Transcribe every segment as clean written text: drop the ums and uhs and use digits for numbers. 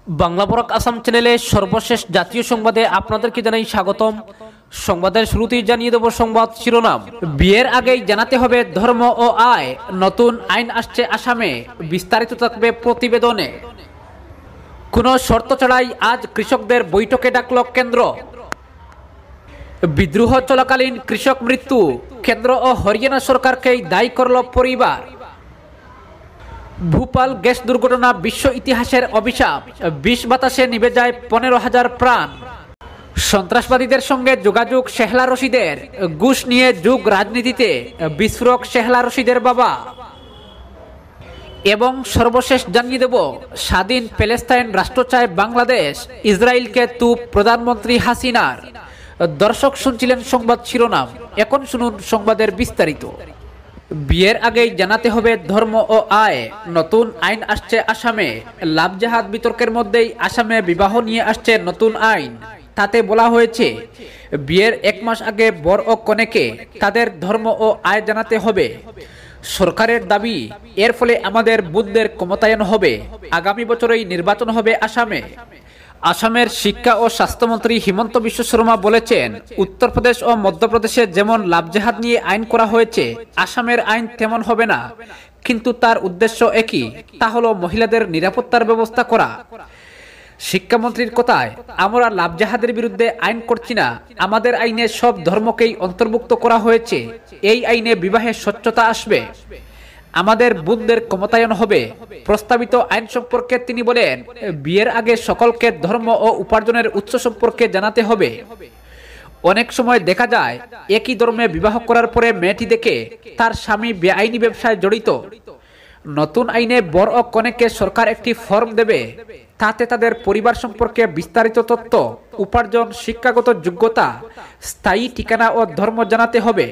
বাংলা বরাক আসাম চ্যানেলে সর্বশেষ জাতীয় সংবাদে আপনাদেরকে জানাই স্বাগতম। সংবাদের শুরুতেই জানিয়ে দেব সংবাদ শিরোনাম। বিয়ের আগেই জানাতে হবে ধর্ম ও আয়, নতুন আইন আসছে আসামে, বিস্তারিত থাকবে প্রতিবেদনে। কোনো শর্ত ছাড়াই আজ কৃষকদের বৈঠকে ডাকল কেন্দ্র। বিদ্রোহ চলাকালীন কৃষক মৃত্যু, কেন্দ্র ও হরিয়ানা সরকারকেই দায়ী করল পরিবার। ভূপাল গ্যাস দুর্ঘটনা বিশ্ব ইতিহাসের অভিশাপ, বিষ বাতাসে নিভে যায় 15,000 প্রাণ। সন্ত্রাসবাদীদের সঙ্গে যোগাযোগ শেহলা রশিদের, ঘুষ নিয়ে যুগ রাজনীতিতে বিস্ফোরক শেহলা রশিদের বাবা। এবং সর্বশেষ জানিয়ে দেব, স্বাধীন প্যালেস্তাইন রাষ্ট্র চায় বাংলাদেশ, ইসরায়েলকে তুপ প্রধানমন্ত্রী হাসিনার। দর্শক শুনছিলেন সংবাদ শিরোনাম, এখন শুনুন সংবাদের বিস্তারিত। বিয়ের আগেই জানাতে হবে ধর্ম ও আয়, নতুন আইন আসছে আসামে। লাভ জাহাজ বিতর্কের মধ্যেই আসামে বিবাহ নিয়ে আসছে নতুন আইন। তাতে বলা হয়েছে, বিয়ের 1 মাস আগে বর ও কনেকে তাদের ধর্ম ও আয় জানাতে হবে। সরকারের দাবি, এর ফলে আমাদের বুদ্ধের ক্ষমতায়ন হবে। আগামী বছরেই নির্বাচন হবে আসামে। আসামের শিক্ষা ও স্বাস্থ্যমন্ত্রী হিমন্ত বিশ্ব শর্মা বলেছেন, উত্তরপ্রদেশ ও মধ্যপ্রদেশে যেমন লাভজাহাজ নিয়ে আইন করা হয়েছে, আসামের আইন তেমন হবে না, কিন্তু তার উদ্দেশ্য একই, তা হলো মহিলাদের নিরাপত্তার ব্যবস্থা করা। শিক্ষামন্ত্রীর কথায়, আমরা লাভজাহাজের বিরুদ্ধে আইন করছি না, আমাদের আইনে সব ধর্মকেই অন্তর্ভুক্ত করা হয়েছে। এই আইনে বিবাহে স্বচ্ছতা আসবে, আমাদের বুদ্ধের ক্ষমতায়ন হবে। প্রস্তাবিত আইন সম্পর্কে তিনি বলেন, বিয়ের আগে সকলকে ধর্ম ও উপার্জনের উৎস সম্পর্কে জানাতে হবে। অনেক সময় দেখা যায়, একই ধর্মে বিবাহ করার পরে মেয়েটি দেখে তার স্বামী বেআইনি ব্যবসায় জড়িত। নতুন আইনে বর ও কনেকে সরকার একটি ফর্ম দেবে, তাতে তাদের পরিবার সম্পর্কে বিস্তারিত তথ্য, উপার্জন, শিক্ষাগত যোগ্যতা, স্থায়ী ঠিকানা ও ধর্ম জানাতে হবে।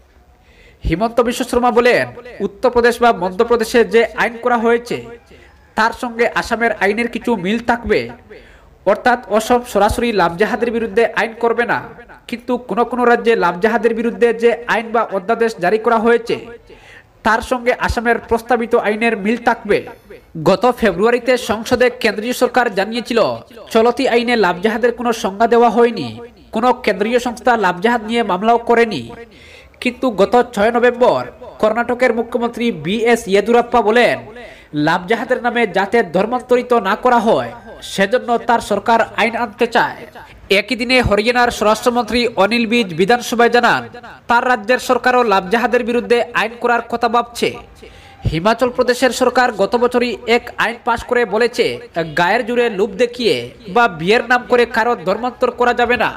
হিমন্ত বিশ্ব শর্মা বলেন, উত্তরপ্রদেশ বা মধ্যপ্রদেশে যে আইন করা হয়েছে তার সঙ্গে আসামের আইনের কিছু মিল থাকবে। অর্থাৎ অসম সরাসরি লাভজাহাজের বিরুদ্ধে আইন করবে না, কিন্তু কোনো কোনো রাজ্যে লাভজাহাজের বিরুদ্ধে যে আইন বা অধ্যাদেশ জারি করা হয়েছে তার সঙ্গে আসামের প্রস্তাবিত আইনের মিল থাকবে। গত ফেব্রুয়ারিতে সংসদে কেন্দ্রীয় সরকার জানিয়েছিল, চলতি আইনে লাভজাহাজের কোনো সংজ্ঞা দেওয়া হয়নি, কোনো কেন্দ্রীয় সংস্থা লাভজাহাজ নিয়ে মামলাও করেনি। কিন্তু গত 6 নভেম্বর কর্ণাটকের মুখ্যমন্ত্রী BS ইয়েদুরাপ্পা বলেন, লাভজাহাজের নামে যাতে ধর্মান্তরিত না করা হয় সেজন্য তার সরকার আইন আনতে চায়। একই দিনে হরিয়ানার স্বরাষ্ট্রমন্ত্রী অনিল বিজ বিধানসভায় জানান, তার রাজ্যের সরকারও লাভজাহাজের বিরুদ্ধে আইন করার কথা ভাবছে। হিমাচল প্রদেশের সরকার গত বছরই এক আইন পাশ করে বলেছে, গায়ের জোরে লোভ দেখিয়ে বা বিয়ের নাম করে কারো ধর্মান্তর করা যাবে না।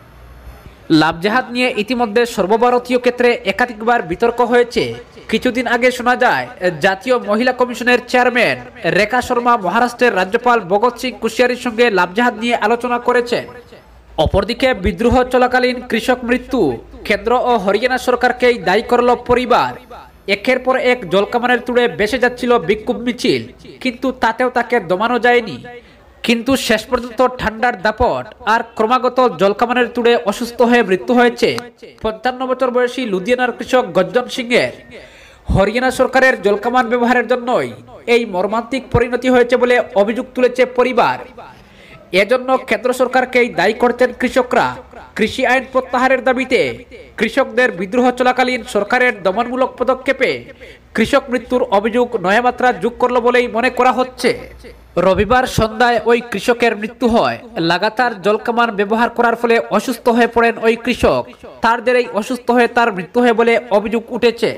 লাভজাহাজ নিয়ে ইতিমধ্যে সর্বভারতীয় ক্ষেত্রে একাধিকবার বিতর্ক হয়েছে। কিছুদিন আগে শোনা যায়, জাতীয় মহিলা কমিশনের চেয়ারম্যান রেখা শর্মা মহারাষ্ট্রের রাজ্যপাল ভগৎ সিং কোশিয়ারির সঙ্গে লাভজাহাজ নিয়ে আলোচনা করেছেন। অপরদিকে বিদ্রোহ চলাকালীন কৃষক মৃত্যু, কেন্দ্র ও হরিয়ানা সরকারকেই দায়ী করল পরিবার। একের পর এক জলকামানের তুড়ে ভেসে যাচ্ছিল বিক্ষোভ মিছিল, কিন্তু তাতেও তাকে দমানো যায়নি। কিন্তু শেষ পর্যন্ত ঠান্ডার দাপট আর ক্রমাগত জলকামানের তুড়ে অসুস্থ হয়ে মৃত্যু হয়েছে 55 বছর বয়সী লুধিয়ানার কৃষক গজ্জন সিংয়ের। হরিয়ানা সরকারের জলকামান ব্যবহারের জন্যই এই মর্মান্তিক পরিণতি হয়েছে বলে অভিযোগ তুলেছে পরিবার। এজন্য কেন্দ্র সরকারকেই দায়ী করতেন কৃষকরা। কৃষি আইন প্রত্যাহারের দাবিতে কৃষকদের বিদ্রোহ চলাকালীন সরকারের দমনমূলক পদক্ষেপে কৃষক মৃত্যুর অভিযোগ নয়া মাত্রা যোগ করল বলেই মনে করা হচ্ছে। রবিবার সন্ধ্যায় ওই কৃষকের মৃত্যু হয়। লাগাতার জলকামান ব্যবহার করার ফলে অসুস্থ হয়ে পড়েন ওই কৃষক। তার জেরেই অসুস্থ হয়ে তার মৃত্যু হয় বলে অভিযোগ উঠেছে।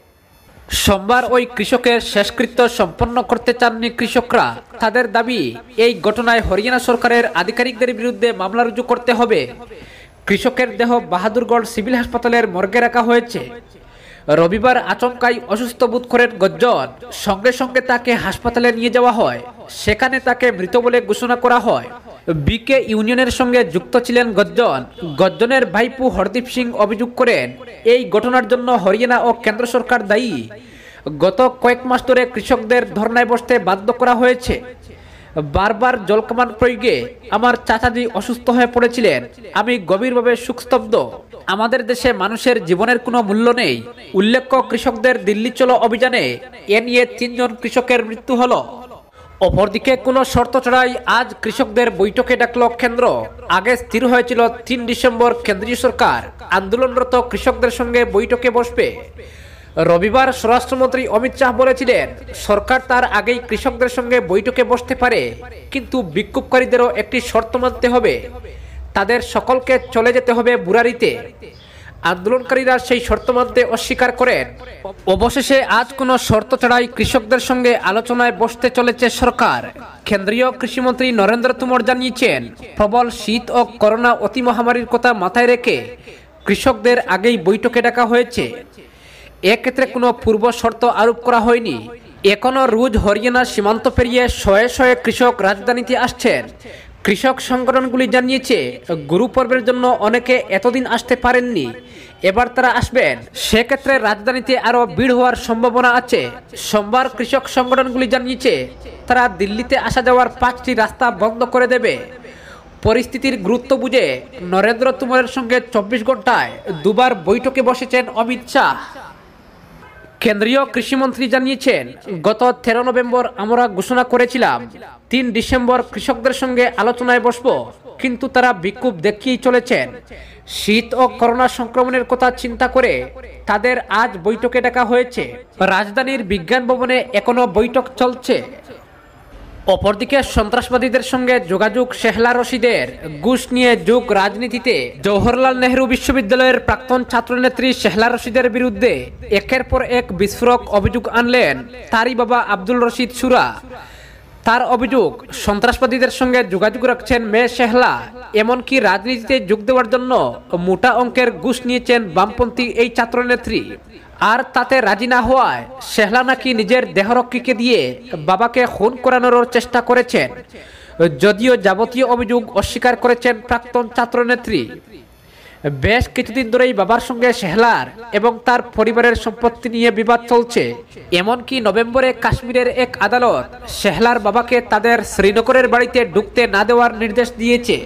সোমবার ওই কৃষকের শেষকৃত্য সম্পন্ন করতে চাননি কৃষকরা। তাদের দাবি, এই ঘটনায় হরিয়ানা সরকারের আধিকারিকদের বিরুদ্ধে মামলা রুজু করতে হবে। কৃষকের দেহ বাহাদুরগড় সিভিল হাসপাতালের মর্গে রাখা হয়েছে। রবিবার আচমকাই অসুস্থ বোধ করেন গজ্জন, সঙ্গে সঙ্গে তাকে হাসপাতালে নিয়ে যাওয়া হয়। সেখানে তাকে মৃত বলে ঘোষণা করা হয়। বিকে ইউনিয়নের সঙ্গে যুক্ত ছিলেন গজ্জন। গজ্জনের ভাইপো হরদীপ সিং অভিযোগ করেন, এই ঘটনার জন্য হরিয়ানা ও কেন্দ্র সরকার দায়ী। গত কয়েক মাস ধরে কৃষকদের ধর্নায় বসতে বাধ্য করা হয়েছে। বারবার জলকামান প্রয়োগে আমার চাচাজি অসুস্থ হয়ে পড়েছিলেন, আমি গভীরভাবে শোকস্তব্ধ। আমাদের দেশে মানুষের জীবনের কোনো মূল্য নেই। উল্লেখ্য, কৃষকদের দিল্লি চলো অভিযানে এ নিয়ে 3 জন কৃষকের মৃত্যু হলো। অপরদিকে কোনো শর্ত ছাড়াই আজ কৃষকদের বৈঠকে ডাকল কেন্দ্র। আগে স্থির হয়েছিল ৩ ডিসেম্বর কেন্দ্রীয় সরকার আন্দোলনরত কৃষকদের সঙ্গে বৈঠকে বসবে। রবিবার স্বরাষ্ট্রমন্ত্রী অমিত শাহ বলেছিলেন, সরকার তার আগেই কৃষকদের সঙ্গে বৈঠকে বসতে পারে, কিন্তু বিক্ষোভকারীদেরও একটি শর্ত মানতে হবে, তাদের সকলকে চলে যেতে হবে বুরারিতে। আন্দোলনকারীরা সেই শর্ত মানতে অস্বীকার করেন। অবশেষে আজ কোনো শর্ত ছাড়াই কৃষকদের সঙ্গে আলোচনায় বসতে চলেছে সরকার। কেন্দ্রীয় কৃষিমন্ত্রী নরেন্দ্র তোমর জানিয়েছেন, প্রবল শীত ও করোনা অতি মহামারীর কথা মাথায় রেখে কৃষকদের আগেই বৈঠকে ডাকা হয়েছে। এক্ষেত্রে কোনো পূর্ব শর্ত আরোপ করা হয়নি। এখনো রোজ হরিয়ানা সীমান্ত পেরিয়ে শয়ে শয়ে কৃষক রাজধানীতে আসছেন। কৃষক সংগঠনগুলি জানিয়েছে, গুরু পর্বের জন্য অনেকে এতদিন আসতে পারেননি, এবার তারা আসবেন। সেক্ষেত্রে রাজধানীতে আরও ভিড় হওয়ার সম্ভাবনা আছে। সোমবার কৃষক সংগঠনগুলি জানিয়েছে, তারা দিল্লিতে আসা যাওয়ার 5টি রাস্তা বন্ধ করে দেবে। পরিস্থিতির গুরুত্ব বুঝে নরেন্দ্র তোমরের সঙ্গে 24 ঘন্টায় দুবার বৈঠকে বসেছেন অমিত শাহ। কেন্দ্রীয় কৃষিমন্ত্রী জানিয়েছেন, গত 13 নভেম্বর আমরা ঘোষণা করেছিলাম 3 ডিসেম্বর কৃষকদের সঙ্গে আলোচনায় বসব, কিন্তু তারা বিক্ষোভ দেখিয়েই চলেছেন। শীত ও করোনা সংক্রমণের কথা চিন্তা করে তাদের আজ বৈঠকে ডাকা হয়েছে। রাজধানীর বিজ্ঞান ভবনে এখনো বৈঠক চলছে। অপরদিকে সন্ত্রাসবাদীদের সঙ্গে যোগাযোগ শেহলা রশিদের ঘুষ নিয়ে যোগ রাজনীতিতে জওহরলাল নেহরু বিশ্ববিদ্যালয়ের প্রাক্তন ছাত্রনেত্রী শেহলা রশিদের বিরুদ্ধে একের পর এক বিস্ফোরক অভিযোগ আনলেন তারই বাবা আব্দুল রশিদ সুরা। তার অভিযোগ, সন্ত্রাসবাদীদের সঙ্গে যোগাযোগ রাখছেন মেয়ে শেহলা, এমনকি রাজনীতিতে যোগ দেওয়ার জন্য মোটা অঙ্কের ঘুষ নিয়েছেন বামপন্থী এই ছাত্রনেত্রী। আর তাতে রাজি না হওয়ায় শেহলা নাকি নিজের দেহরক্ষীকে দিয়ে বাবাকে খুন করানোর চেষ্টা করেছেন, যদিও যাবতীয় অভিযোগ অস্বীকার করেছেন প্রাক্তন ছাত্রনেত্রী। বেশ কিছুদিন ধরেই বাবার সঙ্গে শেহলার এবং তার পরিবারের সম্পত্তি নিয়ে বিবাদ চলছে। এমনকি নভেম্বরে কাশ্মীরের এক আদালত শেহলার বাবাকে তাদের শ্রীনগরের বাড়িতে ঢুকতে না দেওয়ার নির্দেশ দিয়েছে।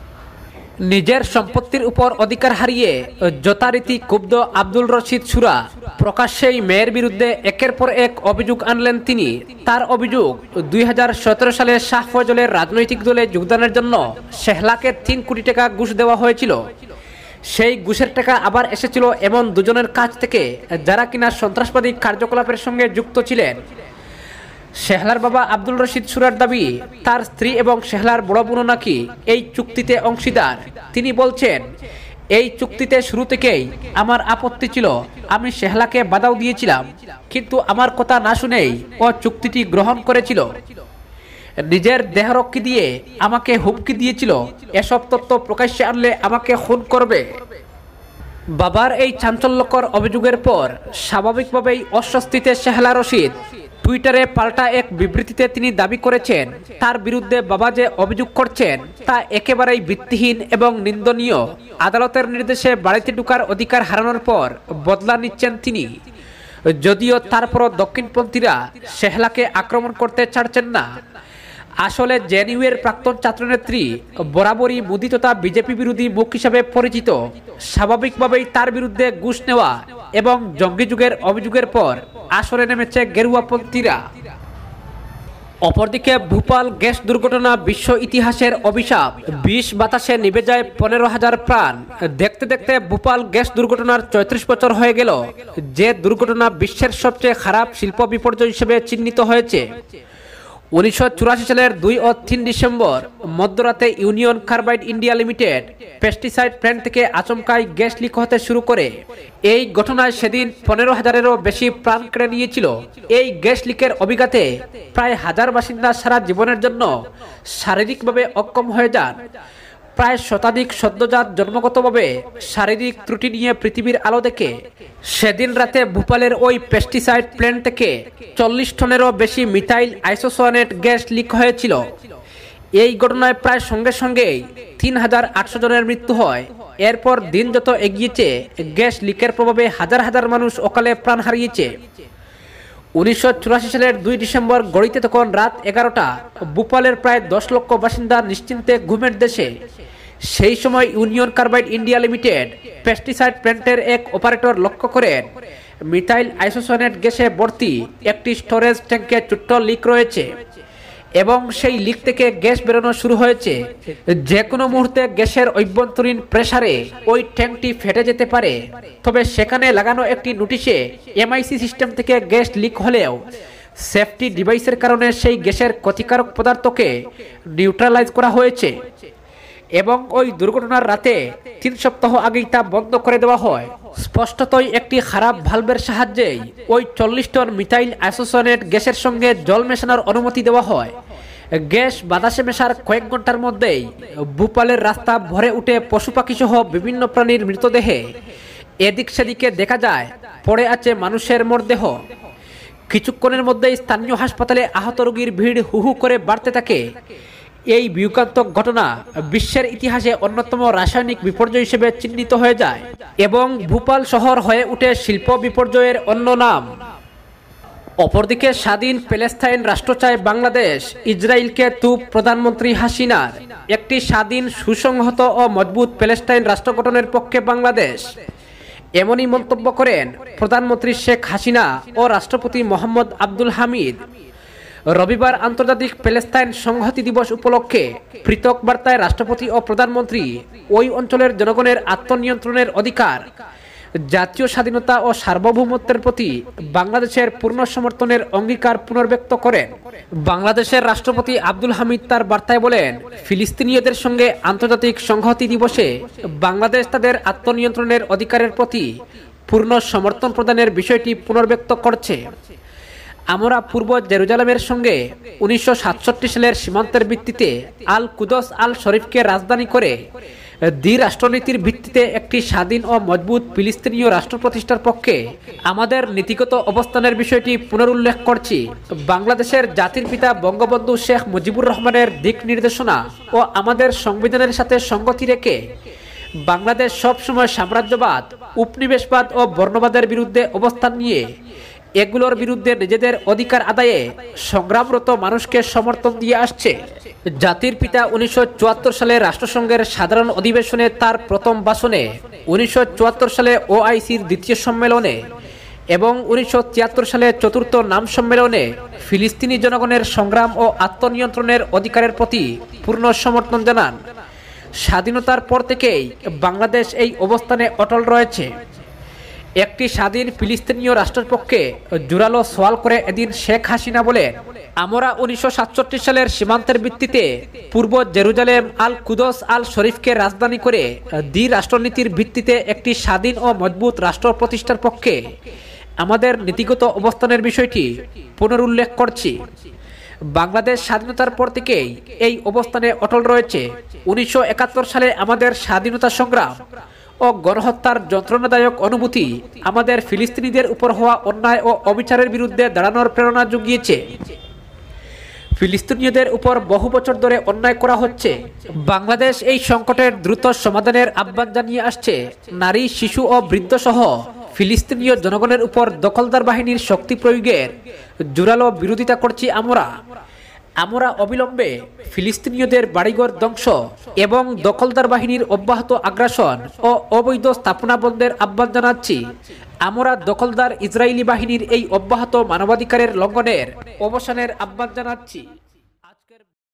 নিজের সম্পত্তির উপর অধিকার হারিয়ে যথারীতি ক্ষুব্ধ আব্দুল রশিদ সুরা প্রকাশ্যেই মেয়ের বিরুদ্ধে একের পর এক অভিযোগ আনলেন তিনি। তার অভিযোগ, 2017 সালে শাহ ফজলের রাজনৈতিক দলে যোগদানের জন্য শেহলাকে 3 কোটি টাকা ঘুষ দেওয়া হয়েছিল। সেই ঘুষের টাকা আবার এসেছিল এমন দুজনের কাছ থেকে যারা কিনা সন্ত্রাসবাদী কার্যকলাপের সঙ্গে যুক্ত ছিলেন। শেহলার বাবা আব্দুল রশিদ সুরার দাবি, তার স্ত্রী এবং শেহলার বড় বোনও নাকি এই চুক্তিতে অংশীদার। তিনি বলছেন, এই চুক্তিতে শুরু থেকেই আমার আপত্তি ছিল। আমি শেহলাকে বাধাও দিয়েছিলাম, কিন্তু আমার কথা না শুনেই ও চুক্তিটি গ্রহণ করেছিল। নিজের দেহরক্ষী দিয়ে আমাকে হুমকি দিয়েছিল, এসব তথ্য প্রকাশ্যে আনলে আমাকে খুন করবে। বাবার এই চাঞ্চল্যকর অভিযোগের পর স্বাভাবিকভাবেই অস্বস্তিতে শেহলা রশিদ। টুইটারে পাল্টা এক বিবৃতিতে তিনি দাবি করেছেন, তার বিরুদ্ধে বাবা যে অভিযোগ করছেন তা একেবারেই ভিত্তিহীন এবং নিন্দনীয়। আদালতের নির্দেশে বাড়িতে ঢোকার অধিকার হারানোর পর বদলা নিচ্ছেন তিনি। যদিও তারপরও দক্ষিণপন্থীরা শেহলাকে আক্রমণ করতে ছাড়ছেন না। আসলে জেএনইউয়ের প্রাক্তন ছাত্রনেত্রী বরাবরই মোদি তথা বিজেপি বিরোধী মুখ হিসাবে পরিচিত। স্বাভাবিকভাবেই তার বিরুদ্ধে ঘুষ নেওয়া এবং জঙ্গি যুগের অভিযোগের পর আসরে নেমেছে গেরুয়াপন্থীরা। অপরদিকে ভোপাল গ্যাস দুর্ঘটনা বিশ্ব ইতিহাসের অভিশাপ। বিষ বাতাসে নিভে যায় 15,000 প্রাণ। দেখতে দেখতে ভোপাল গ্যাস দুর্ঘটনার 34 বছর হয়ে গেল, যে দুর্ঘটনা বিশ্বের সবচেয়ে খারাপ শিল্প বিপর্যয় হিসেবে চিহ্নিত হয়েছে। 1984 সালের 2 ও 3 ডিসেম্বর মধ্যরাতে Union Carbide India Limited pesticide plant থেকে আচমকাই গ্যাস লিক হতে শুরু করে। এই ঘটনায় সেদিন 15,000-এরও বেশি প্রাণ কেড়ে নিয়েছিল। এই গ্যাস লিকের অভিঘাতে প্রায় 1000 বাসিন্দা সারা জীবনের জন্য শারীরিকভাবে অক্ষম হয়ে যান। প্রায় শতাধিক সদ্যজাত জন্মগতভাবে শারীরিক ত্রুটি নিয়ে পৃথিবীর আলো দেখে। সেদিন রাতে ভোপালের ওই পেস্টিসাইড প্ল্যান্ট থেকে 40 টনেরও বেশি মিথাইল আইসোসায়ানেট গ্যাস লিক হয়েছিল। এই ঘটনায় প্রায় সঙ্গে সঙ্গেই 3,800 জনের মৃত্যু হয়। এরপর দিন যত এগিয়েছে, গ্যাস লিকের প্রভাবে হাজার হাজার মানুষ অকালে প্রাণ হারিয়েছে। 1984 সালের 2 ডিসেম্বর গড়িতে তখন রাত 11টা। ভোপালের প্রায় 10 লক্ষ বাসিন্দা নিশ্চিন্তে ঘুমের দেশে। সেই সময় Union Carbide India Limited pesticide প্ল্যান্টের এক অপারেটর লক্ষ্য করেন মিথাইল আইসোসায়ানেট গ্যাসে ভর্তি একটি স্টোরেজ ট্যাঙ্কে ছোট্ট লিক রয়েছে। এবং সেই লিক থেকে গ্যাস বেরোনো শুরু হয়েছে। যে কোনো মুহূর্তে গ্যাসের অভ্যন্তরীণ প্রেসারে ওই ট্যাঙ্কটি ফেটে যেতে পারে। তবে সেখানে লাগানো একটি নোটিশে এমআইসি সিস্টেম থেকে গ্যাস লিক হলেও সেফটি ডিভাইসের কারণে সেই গ্যাসের ক্ষতিকারক পদার্থকে নিউট্রালাইজ করা হয়েছে এবং ওই দুর্ঘটনার রাতে 3 সপ্তাহ আগেই তা বন্ধ করে দেওয়া হয়। স্পষ্টতই একটি খারাপ ভালভের সাহায্যেই ওই 40 টন মিথাইল আইসোসায়ানেট গ্যাসের সঙ্গে জল মেশানোর অনুমতি দেওয়া হয়। গ্যাস বাতাসে মেশার কয়েক ঘন্টার মধ্যেই ভোপালের রাস্তা ভরে উঠে পশু পাখি সহ বিভিন্ন প্রাণীর মৃতদেহে এদিক সেদিকে দেখা যায় পড়ে আছে মানুষের মরদেহ। কিছুক্ষণের মধ্যেই স্থানীয় হাসপাতালে আহত রোগীর ভিড় হু হু করে বাড়তে থাকে। এই বিয়োগান্তক ঘটনা বিশ্বের ইতিহাসে অন্যতম রাসায়নিক বিপর্যয় হিসেবে চিহ্নিত হয়ে যায় এবং ভোপাল শহর হয়ে উঠে শিল্প বিপর্যয়ের অন্য নাম। অপরদিকে স্বাধীন প্যালেস্তাইন রাষ্ট্র চায় বাংলাদেশ, ইসরায়েলকে তুপ প্রধানমন্ত্রী হাসিনার। একটি স্বাধীন, সুসংহত ও মজবুত প্যালেস্তাইন রাষ্ট্র গঠনের পক্ষে বাংলাদেশ। এমনই মন্তব্য করেন প্রধানমন্ত্রী শেখ হাসিনা ও রাষ্ট্রপতি মোহাম্মদ আব্দুল হামিদ। রবিবার আন্তর্জাতিক প্যালেস্তাইন সংহতি দিবস উপলক্ষে পৃথক বার্তায় রাষ্ট্রপতি ও প্রধানমন্ত্রী ওই অঞ্চলের জনগণের আত্মনিয়ন্ত্রণের অধিকার, জাতীয় স্বাধীনতা ও সার্বভৌমত্বের প্রতি বাংলাদেশের পূর্ণ সমর্থনের অঙ্গীকার পুনর্ব্যক্ত করেন। বাংলাদেশের রাষ্ট্রপতি আব্দুল হামিদ তার বার্তায় বলেন, ফিলিস্তিনিয়দের সঙ্গে আন্তর্জাতিক সংহতি দিবসে বাংলাদেশ তাদের আত্মনিয়ন্ত্রণের অধিকারের প্রতি পূর্ণ সমর্থন প্রদানের বিষয়টি পুনর্ব্যক্ত করছে। আমরা পূর্ব জেরুজালেমের সঙ্গে 1967 সালের সীমান্তের ভিত্তিতে আল কুদস আল শরীফকে রাজধানী করে দ্বিরাষ্ট্রনীতির ভিত্তিতে একটি স্বাধীন ও মজবুত ফিলিস্তিনীয় রাষ্ট্র প্রতিষ্ঠার পক্ষে আমাদের নীতিগত অবস্থানের বিষয়টি পুনরুল্লেখ করছি। বাংলাদেশের জাতির পিতা বঙ্গবন্ধু শেখ মুজিবুর রহমানের দিক নির্দেশনা ও আমাদের সংবিধানের সাথে সঙ্গতি রেখে বাংলাদেশ সবসময় সাম্রাজ্যবাদ, উপনিবেশবাদ ও বর্ণবাদের বিরুদ্ধে অবস্থান নিয়ে এগুলোর বিরুদ্ধে নিজেদের অধিকার আদায়ে সংগ্রামরত মানুষকে সমর্থন দিয়ে আসছে। জাতির পিতা 1974 সালে রাষ্ট্রসংঘের সাধারণ অধিবেশনে তার প্রথম ভাষণে, 1974 সালে ওআইসির দ্বিতীয় সম্মেলনে এবং 1973 সালে চতুর্থ নাম সম্মেলনে ফিলিস্তিনি জনগণের সংগ্রাম ও আত্মনিয়ন্ত্রণের অধিকারের প্রতি পূর্ণ সমর্থন জানান। স্বাধীনতার পর থেকেই বাংলাদেশ এই অবস্থানে অটল রয়েছে। একটি স্বাধীন ফিলিস্তিনীয় রাষ্ট্রের পক্ষে জোরালো সওয়াল করে এদিন শেখ হাসিনা বলেন, আমরা 1967 সালের সীমান্তের ভিত্তিতে পূর্ব জেরুজালেম আল কুদস আল শরীফকে রাজধানী করে দ্বিরাষ্ট্রনীতির ভিত্তিতে একটি স্বাধীন ও মজবুত রাষ্ট্র প্রতিষ্ঠার পক্ষে আমাদের নীতিগত অবস্থানের বিষয়টি পুনরুল্লেখ করছি। বাংলাদেশ স্বাধীনতার পর থেকেই এই অবস্থানে অটল রয়েছে। 1971 সালে আমাদের স্বাধীনতা সংগ্রাম ও গণহত্যার যন্ত্রণাদায়ক অনুভূতি আমাদের ফিলিস্তিনিদের উপর হওয়া অন্যায় ও অবিচারের বিরুদ্ধে দাঁড়ানোর প্রেরণা জুগিয়েছে। ফিলিস্তিনিয়দের উপর বহু বছর ধরে অন্যায় করা হচ্ছে। বাংলাদেশ এই সংকটের দ্রুত সমাধানের আহ্বান জানিয়ে আসছে। নারী, শিশু ও বৃদ্ধ সহ ফিলিস্তিনীয় জনগণের উপর দখলদার বাহিনীর শক্তি প্রয়োগের জোরালো বিরোধিতা করছি। আমরা অবিলম্বে ফিলিস্তিনীয়দের বাড়িঘর ধ্বংস এবং দখলদার বাহিনীর অব্যাহত আগ্রাসন ও অবৈধ স্থাপনা বন্ধের আহ্বান জানাচ্ছি। আমরা দখলদার ইসরায়েলি বাহিনীর এই অব্যাহত মানবাধিকারের লঙ্ঘনের অবসানের আহ্বান জানাচ্ছি।